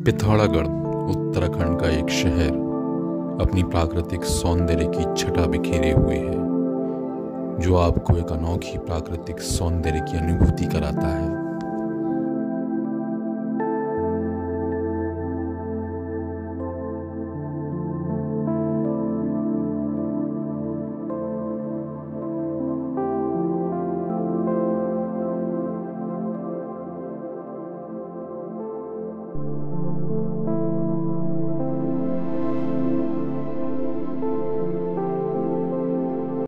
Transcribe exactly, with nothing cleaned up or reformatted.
पिथौरागढ़ उत्तराखंड का एक शहर अपनी प्राकृतिक सौंदर्य की छटा बिखेरे हुए है, जो आपको एक अनोखी प्राकृतिक सौंदर्य की अनुभूति कराता है।